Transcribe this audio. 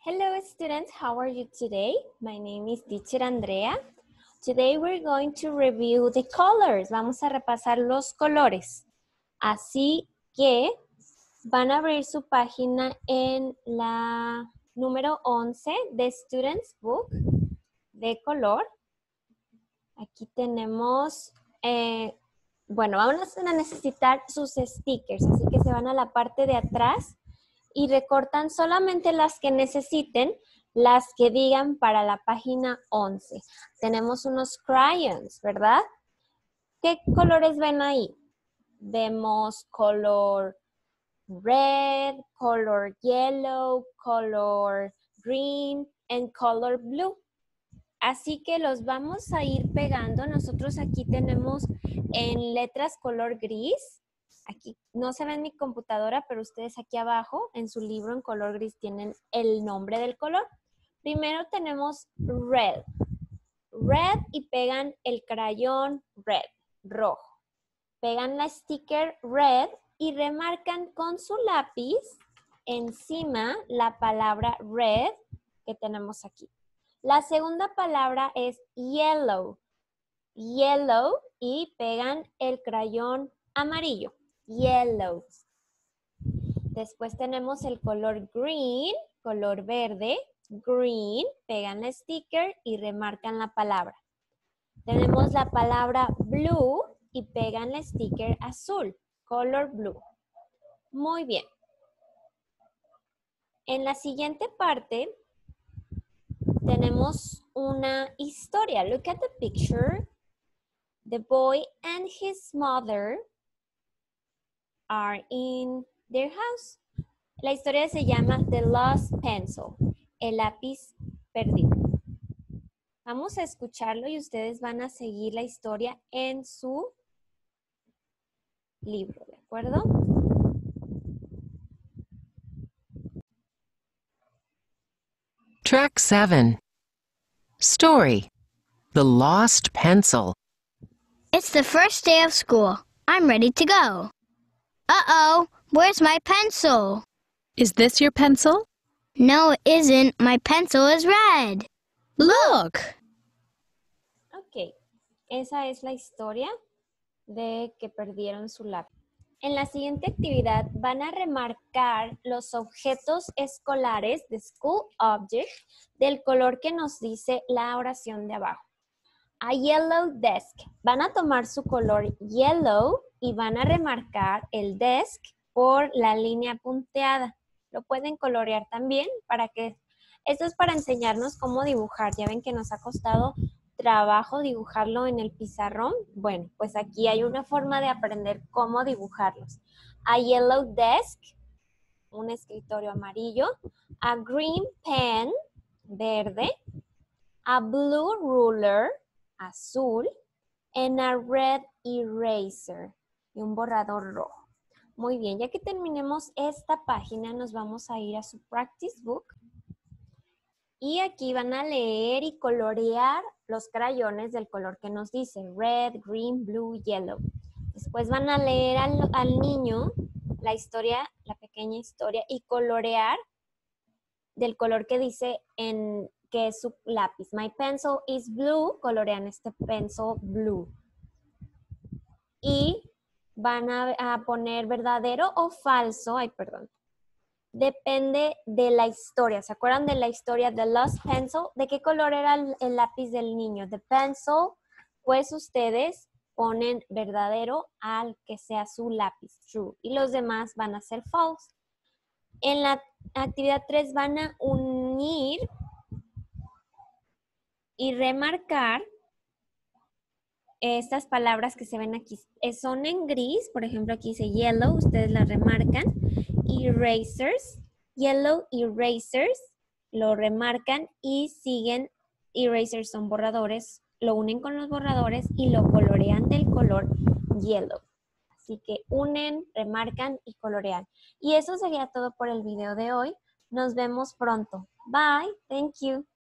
Hello students, how are you today? My name is Teacher Andrea. Today we're going to review the colors. Vamos a repasar los colores. Así que van a abrir su página en la número 11 de Students Book de color. Aquí tenemos, vamos a necesitar sus stickers, así que se van a la parte de atrás y recortan solamente las que necesiten, las que digan para la página 11. Tenemos unos crayons, ¿verdad? ¿Qué colores ven ahí? Vemos color red, color yellow, color green, and color blue. Así que los vamos a ir pegando. Nosotros aquí tenemos en letras color gris. Aquí no se ve en mi computadora, pero ustedes aquí abajo en su libro en color gris tienen el nombre del color. Primero tenemos red. Red y pegan el crayón red, rojo. Pegan la sticker red y remarcan con su lápiz encima la palabra red que tenemos aquí. La segunda palabra es yellow. Yellow y pegan el crayón amarillo. Yellow. Después tenemos el color green, color verde. Green, pegan el sticker y remarcan la palabra. Tenemos la palabra blue y pegan el sticker azul. Color blue. Muy bien. En la siguiente parte tenemos una historia. Look at the picture. The boy and his mother are in their house. La historia se llama The Lost Pencil, el lápiz perdido. Vamos a escucharlo y ustedes van a seguir la historia en su libro, ¿de acuerdo? Track 7. Story. The Lost Pencil. It's the first day of school. I'm ready to go. Uh-oh, where's my pencil? Is this your pencil? No, it isn't. My pencil is red. Look! Ok, esa es la historia de que perdieron su lápiz. En la siguiente actividad van a remarcar los objetos escolares de School Object del color que nos dice la oración de abajo. A yellow desk. Van a tomar su color yellow y van a remarcar el desk por la línea punteada. Lo pueden colorear también para que... Esto es para enseñarnos cómo dibujar. Ya ven que nos ha costado trabajo dibujarlo en el pizarrón. Bueno, pues aquí hay una forma de aprender cómo dibujarlos. A yellow desk, un escritorio amarillo. A green pen, verde. A blue ruler, azul. And a red eraser, y un borrador rojo. Muy bien, ya que terminemos esta página, nos vamos a ir a su practice book. Y aquí van a leer y colorear los crayones del color que nos dice red, green, blue, yellow. Después van a leer al niño la historia, la pequeña historia, y colorear del color que dice que es su lápiz. My pencil is blue, colorean este pencil blue. Y van a poner verdadero o falso, depende de la historia. ¿Se acuerdan de la historia de Lost Pencil? ¿De qué color era el lápiz del niño? The pencil, pues ustedes ponen verdadero al que sea su lápiz, true. Y los demás van a ser false. En la actividad 3 van a unir y remarcar estas palabras que se ven aquí. Son en gris, por ejemplo aquí dice yellow, ustedes la remarcan. Erasers, yellow erasers, lo remarcan y siguen. Erasers son borradores, lo unen con los borradores y lo colorean del color yellow. Así que unen, remarcan y colorean. Y eso sería todo por el video de hoy. Nos vemos pronto. Bye. Thank you.